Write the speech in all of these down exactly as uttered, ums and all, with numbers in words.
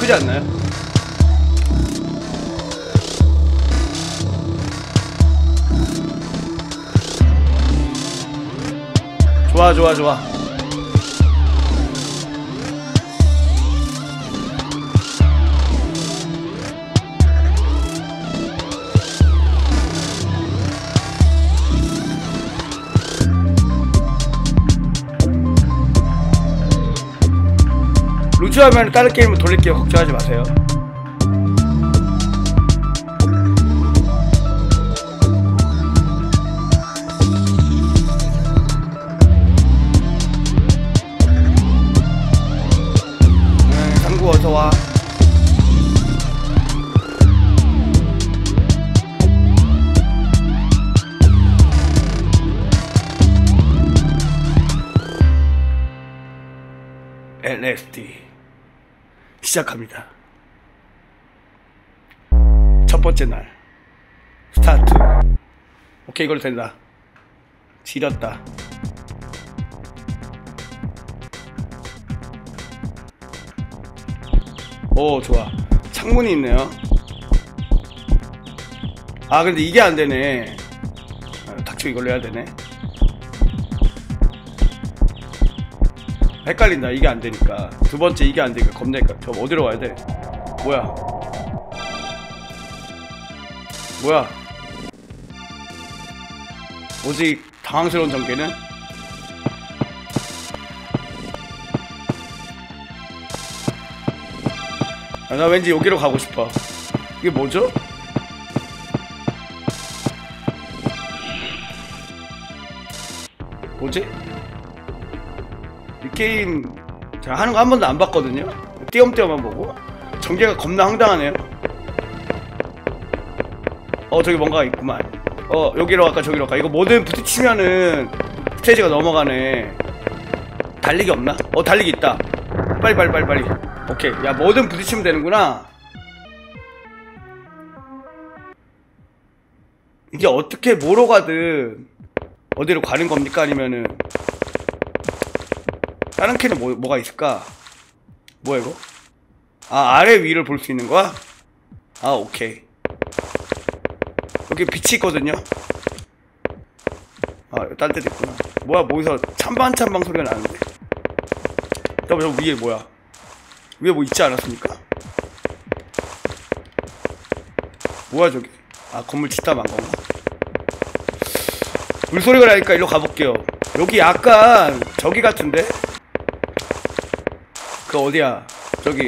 크지 않나요? 좋아 좋아 좋아. 루즈하면 다른 게임을 돌릴게요. 걱정하지 마세요. 네, 상구 어서와. 엘에스디 시작합니다. 첫 번째 날 스타트. 오케이, 이걸로 된다. 지렸다. 오 좋아. 창문이 있네요. 아 근데 이게 안되네. 아, 닥쳐. 이걸로 해야되네. 헷갈린다. 이게 안되니까. 두번째 이게 안되니까 겁나 헷갈려. 저 어디로 가야돼? 뭐야 뭐야 뭐지? 당황스러운 전개는? 아, 나 왠지 여기로 가고 싶어. 이게 뭐죠? 뭐지? 이 게임 제가 하는 거 한 번도 안 봤거든요? 띄엄띄엄만 보고. 전개가 겁나 황당하네요. 어 저기 뭔가가 있구만. 어 여기로 갈까 저기로 갈까. 이거 뭐든 부딪히면은 스테이지가 넘어가네. 달리기 없나? 어 달리기 있다. 빨리 빨리 빨리 빨리. 오케이. 야 뭐든 부딪히면 되는구나. 이게 어떻게 뭐로 가든 어디로 가는 겁니까? 아니면은 다른 캔은 뭐, 뭐가 있을까? 뭐야 이거? 아 아래 위를 볼 수 있는 거야? 아 오케이. 여기 빛이 있거든요? 아 딴 데도 있구나. 뭐야 뭐기서 찬방찬방 소리가 나는데. 저 위에 뭐야? 위에 뭐 있지 않았습니까? 뭐야 저기? 아 건물 짓다 만 건가? 물소리가 나니까 일로 가볼게요. 여기 약간 저기 같은데? 그 어디야? 저기.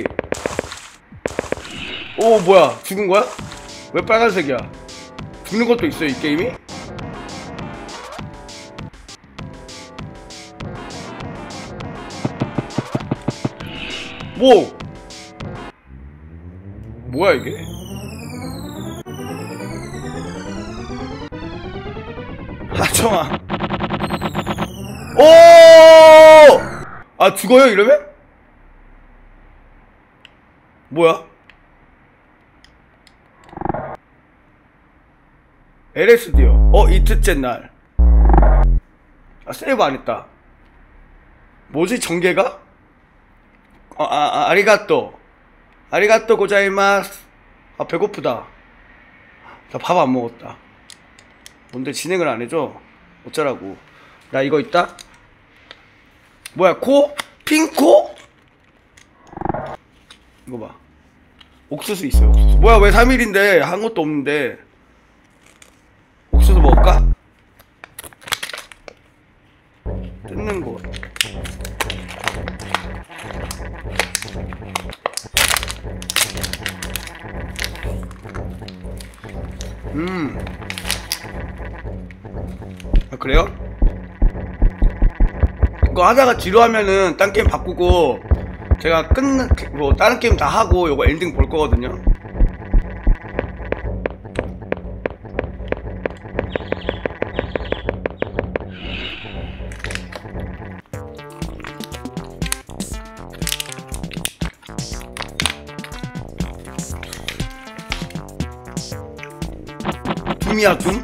오 뭐야? 죽은 거야? 왜 빨간색이야? 죽는 것도 있어요 이 게임이? 뭐? 뭐야 이게? 하청아. 오! 아 죽어요 이러면? 뭐야? 엘에스디요. 어 이틀째 날. 아 세이브 안했다. 뭐지 전개가? 어, 아, 아 아리가또 아리가또 고자이마스. 아 배고프다. 나 밥 안 먹었다. 뭔데 진행을 안해줘? 어쩌라고. 나 이거 있다? 뭐야 코? 핑코? 이거 봐. 옥수수 있어요 옥수수. 뭐야 왜 삼 일인데 한 것도 없는데. 옥수수 먹을까? 뜯는 거. 음. 아 그래요? 이거 하다가 지루하면은 딴 게임 바꾸고 제가 끝나 뭐 다른 게임 다 하고 요거 엔딩 볼 거거든요. 둠이야 둠?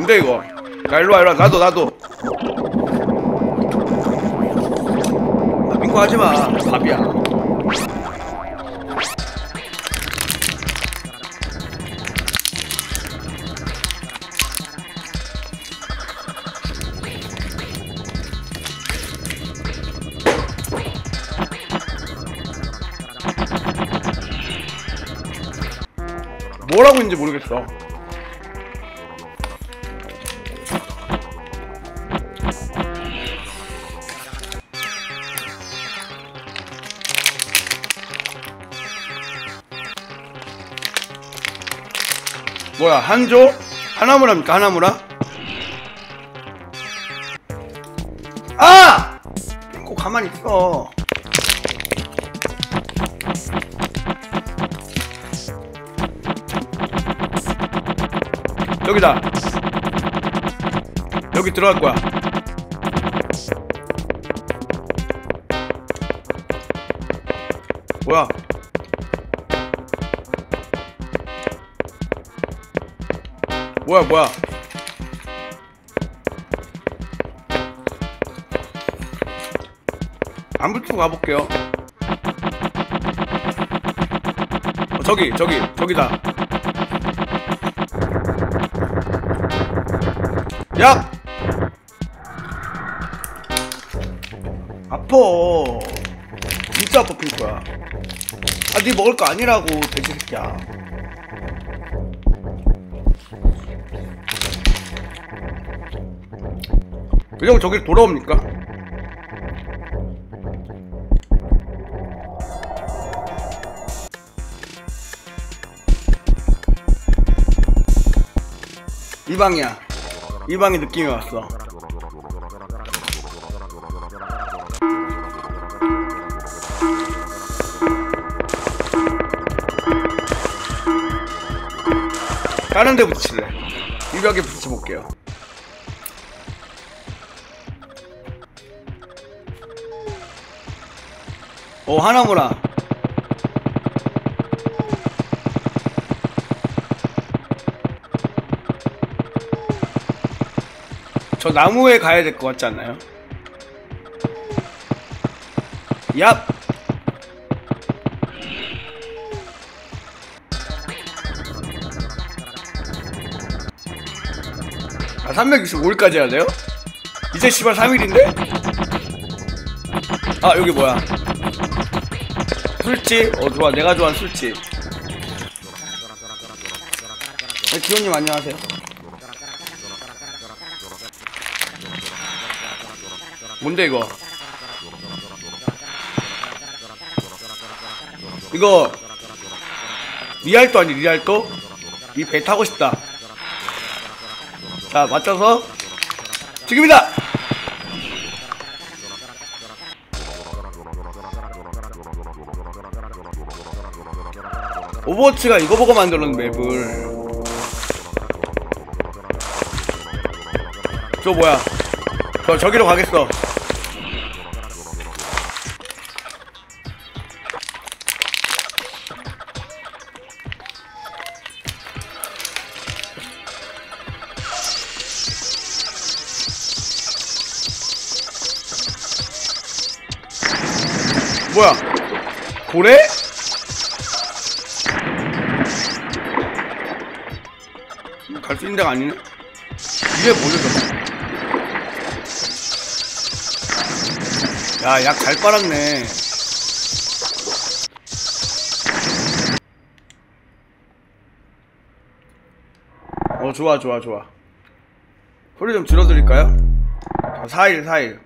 뭔데 이거? 야 일로와 일로와 나도 나도. 아 민코 하지마. 밥이야. 뭐라고 했는지 모르겠어. 뭐야 한조? 하나무라입니까 하나무라? 아! 꼭 가만히 있어. 여기다. 여기 들어갈 거야. 뭐야? 뭐야 뭐야? 안 붙이고 가볼게요. 어, 저기 저기 저기다. 야! 아파. 진짜 아파 필 거야. 아, 네 먹을 거 아니라고, 돼지 새끼야. 그냥 저길 돌아옵니까? 이 방이야. 이 방에 느낌이 왔어. 다른 데 붙일래. 이 벽에 붙여볼게요. 오, 하나무라. 저 나무에 가야 될 것 같지 않나요? 얍! 아, 삼백육십오 일까지 해야 돼요? 이제 씨발 삼 일인데? 아, 여기 뭐야? 술집? 어, 좋아. 내가 좋아하는 술집. 네, 기호님 안녕하세요. 뭔데 이거? 이거 리알도 아니 리알도? 이 배 타고 싶다. 자 맞춰서 지금이다. 오버워치가 이거 보고 만들었는 맵을. 저 뭐야? 저 저기로 가겠어. 뭐야? 고래? 갈 수 있는 데가 아니네? 이게 뭐죠? 야, 약 잘 빨았네. 어, 좋아, 좋아, 좋아. 소리 좀 줄여드릴까요? 사 일, 사 일.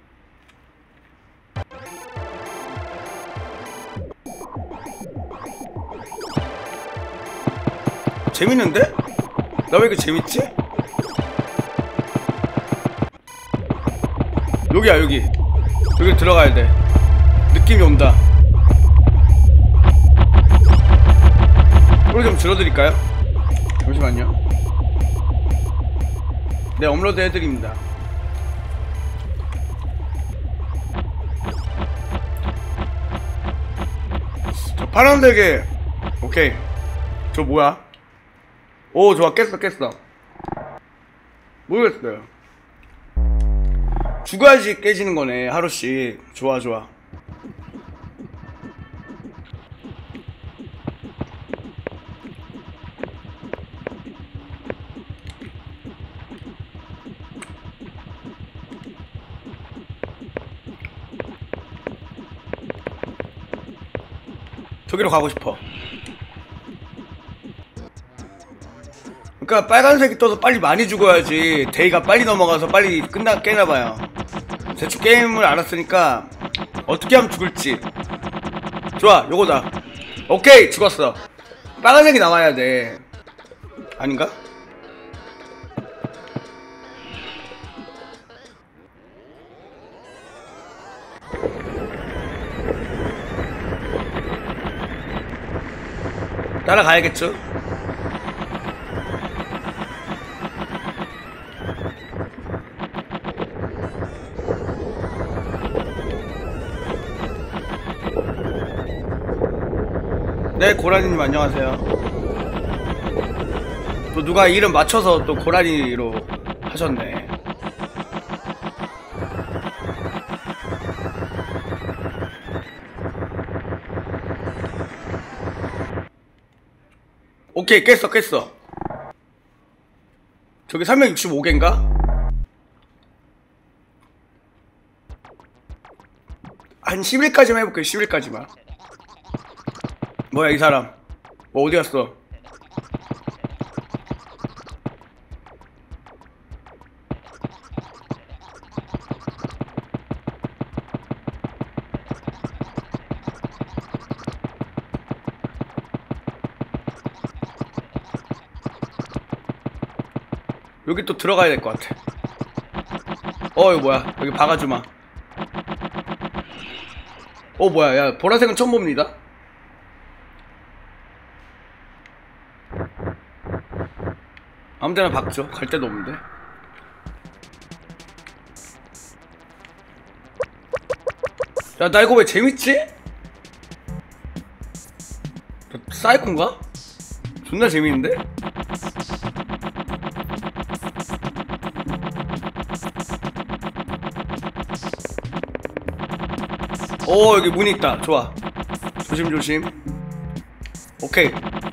재밌는데? 나 왜 이렇게 재밌지? 여기야 여기 여기 들어가야 돼. 느낌이 온다. 소리 좀 줄여드릴까요? 잠시만요. 네, 업로드 해드립니다. 저 파란색에 오케이. 저 뭐야? 오, 좋아. 깼어 깼어. 모르겠어요. 죽어야지 깨지는 거네, 하루씩. 좋아, 좋아. 저기로 가고 싶어. 그러니까 빨간색이 떠서 빨리 많이 죽어야지 데이가 빨리 넘어가서 빨리 끝나 깨나봐요. 대충 게임을 알았으니까 어떻게 하면 죽을지. 좋아, 요거다. 오케이, 죽었어. 빨간색이 나와야 돼. 아닌가? 따라가야겠죠? 네, 고라니님 안녕하세요. 또 누가 이름 맞춰서 또 고라니로 하셨네. 오케이, 깼어 깼어. 저기 삼백육십오 개인가? 한 십 일까지만 해볼게요. 십 일까지만. 뭐야 이 사람. 뭐 어디 갔어? 여기 또 들어가야 될 것 같아. 어 이거 뭐야, 여기 박아주마. 어 뭐야, 야 보라색은 처음 봅니다. 아무데나 박죠. 갈 데도 없는데. 야 나 이거 왜 재밌지? 사이콘가? 존나 재밌는데? 오 여기 문이 있다. 좋아. 조심조심. 오케이.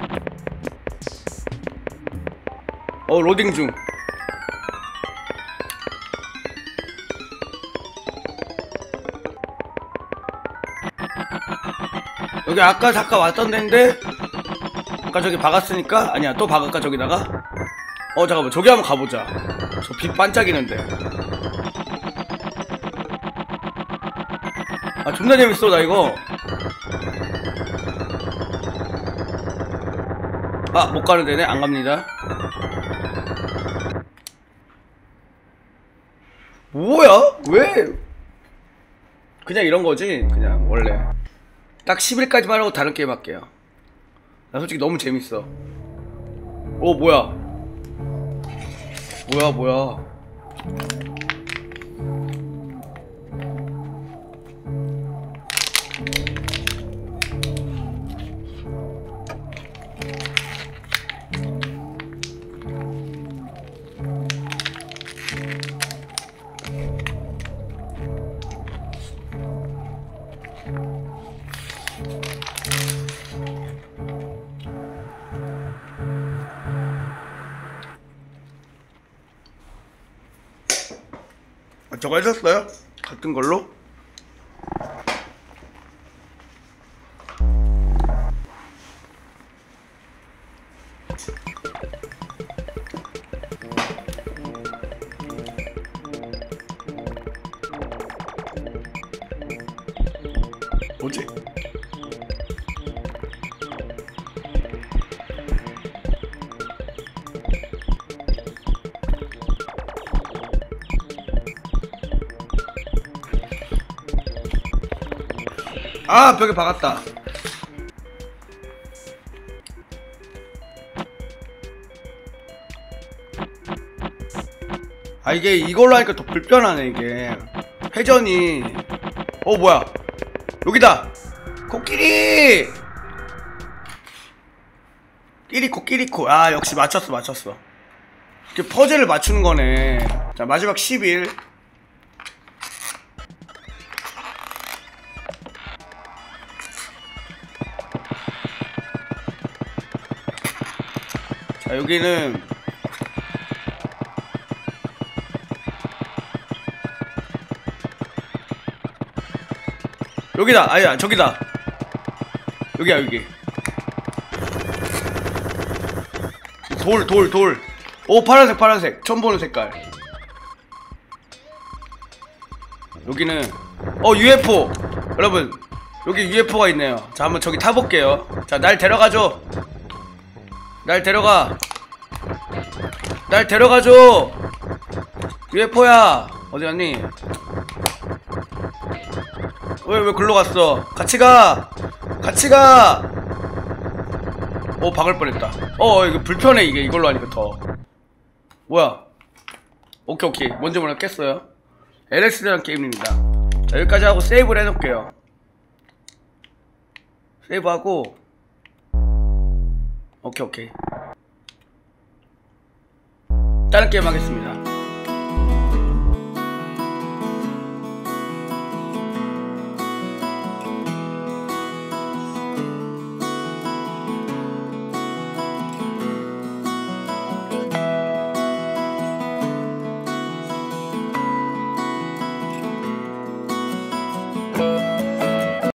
어 로딩 중. 여기 아까 잠깐 왔던 데인데 아까 저기 박았으니까. 아니야 또 박을까 저기다가. 어 잠깐만 저기 한번 가보자. 저 빛 반짝이는데. 아 존나 재밌어 나 이거. 아 못 가는 데네. 안 갑니다. 뭐야? 왜? 그냥 이런 거지. 그냥 원래 딱 십 일까지만 하고 다른 게임 할게요. 나 솔직히 너무 재밌어. 오 뭐야? 뭐야 뭐야? 저거 해줬어요? 같은 걸로? 뭐지? 아 벽에 박았다. 아 이게 이걸로 하니까 더 불편하네 이게. 회전이. 어 뭐야 여기다. 코끼리 끼리코 끼리코. 아 역시 맞췄어 맞췄어. 이렇게 퍼즐을 맞추는 거네. 자, 마지막 십일. 자, 여기는 여기다. 아니야, 저기다. 여기야, 여기. 돌, 돌, 돌. 오, 파란색, 파란색. 처음 보는 색깔. 여기는 어, 유에프오. 여러분, 여기 유에프오가 있네요. 자, 한번 저기 타볼게요. 자, 날 데려가줘. 날 데려가. 날 데려가줘. 유에프오야, 어디 갔니? 왜, 왜 글로 갔어? 같이 가! 같이 가! 오, 박을 뻔했다. 어, 이거 불편해, 이게. 이걸로 하니까 더. 뭐야? 오케이, 오케이. 뭔지 몰라 깼어요. 엘엑스라는 게임입니다. 자, 여기까지 하고 세이브를 해놓을게요. 세이브하고. 오케이, 오케이. 다른 게임 하겠습니다.